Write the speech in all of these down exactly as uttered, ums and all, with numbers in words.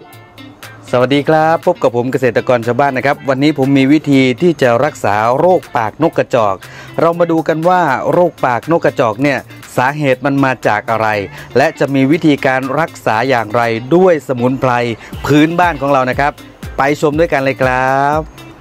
สวัสดีครับพบกับผมเกษตรกรชาวบ้านนะครับวันนี้ผมมีวิธีที่จะรักษาโรคปากนกกระจอกเรามาดูกันว่าโรคปากนกกระจอกเนี่ยสาเหตุมันมาจากอะไรและจะมีวิธีการรักษาอย่างไรด้วยสมุนไพรพื้นบ้านของเรานะครับไปชมด้วยกันเลยครับ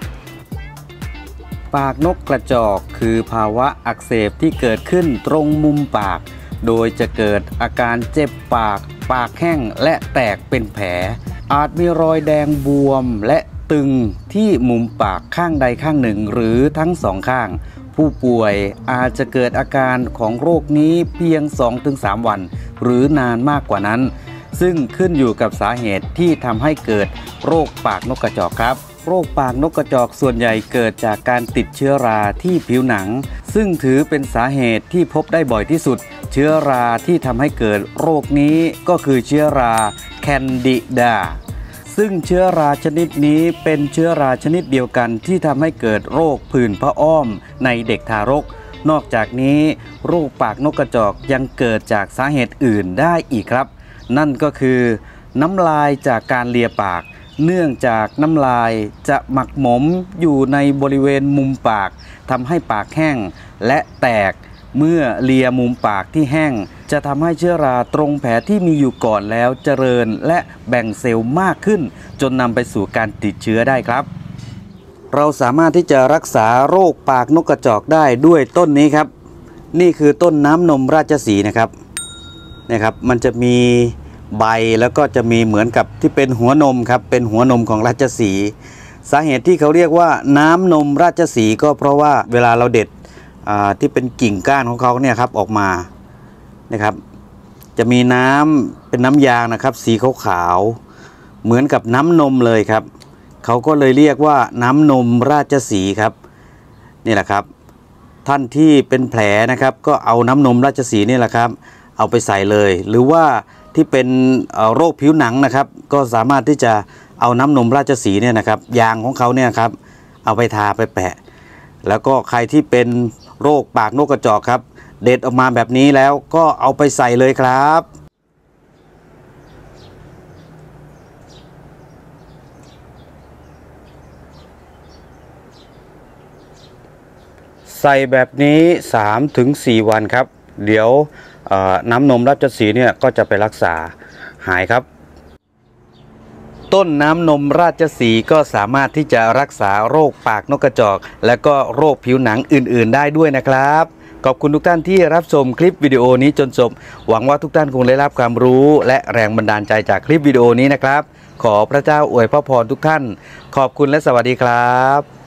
ปากนกกระจอกคือภาวะอักเสบที่เกิดขึ้นตรงมุมปากโดยจะเกิดอาการเจ็บปากปากแห้งและแตกเป็นแผลอาจมีรอยแดงบวมและตึงที่มุมปากข้างใดข้างหนึ่งหรือทั้งสองข้างผู้ป่วยอาจจะเกิดอาการของโรคนี้เพียง สองถึงสาม วันหรือนานมากกว่านั้นซึ่งขึ้นอยู่กับสาเหตุที่ทำให้เกิดโรคปากนกกระจอกครับโรคปากนกกระจอกส่วนใหญ่เกิดจากการติดเชื้อราที่ผิวหนังซึ่งถือเป็นสาเหตุที่พบได้บ่อยที่สุดเชื้อราที่ทำให้เกิดโรคนี้ก็คือเชื้อราแคนดิดาซึ่งเชื้อราชนิดนี้เป็นเชื้อราชนิดเดียวกันที่ทำให้เกิดโรคผื่นพระอ้อมในเด็กทารกนอกจากนี้โรคปากนกกระจอกยังเกิดจากสาเหตุอื่นได้อีกครับนั่นก็คือน้ำลายจากการเลียปากเนื่องจากน้ำลายจะหมักหมมอยู่ในบริเวณมุมปากทำให้ปากแห้งและแตกเมื่อเลียมุมปากที่แห้งจะทำให้เชื้อราตรงแผลที่มีอยู่ก่อนแล้วเจริญและแบ่งเซลล์มากขึ้นจนนำไปสู่การติดเชื้อได้ครับเราสามารถที่จะรักษาโรคปากนกกระจอกได้ด้วยต้นนี้ครับนี่คือต้นน้ำนมราชสีห์นะครับนะครับมันจะมีใบแล้วก็จะมีเหมือนกับที่เป็นหัวนมครับเป็นหัวนมของราชสีห์สาเหตุที่เขาเรียกว่าน้ำนมราชสีห์ก็เพราะว่าเวลาเราเด็ดที่เป็นกิ่งก้านของเขาเนี่ยครับออกมานะครับจะมีน้ำเป็นน้ำยางนะครับสีขาวๆเหมือนกับน้ำนมเลยครับเขาก็เลยเรียกว่าน้ำนมราชสีห์ครับนี่แหละครับท่านที่เป็นแผลนะครับก็เอาน้ำนมราชสีห์นี่แหละครับเอาไปใส่เลยหรือว่าที่เป็นโรคผิวหนังนะครับก็สามารถที่จะเอาน้ำนมราชสีห์เนี่ยนะครับยางของเขาเนี่ยครับเอาไปทาไปแปะแล้วก็ใครที่เป็นโรคปากนกกระจอกครับเด็ดออกมาแบบนี้แล้วก็เอาไปใส่เลยครับใส่แบบนี้ สามถึงสี่ วันครับเดี๋ยวน้ำนมราชสีห์เนี่ยก็จะไปรักษาหายครับต้นน้ำนมราชสีห์ก็สามารถที่จะรักษาโรคปากนกกระจอกและก็โรคผิวหนังอื่นๆได้ด้วยนะครับขอบคุณทุกท่านที่รับชมคลิปวิดีโอนี้จนจบหวังว่าทุกท่านคงได้รับความรู้และแรงบันดาลใจจากคลิปวิดีโอนี้นะครับขอพระเจ้าอวยพระพรทุกท่านขอบคุณและสวัสดีครับ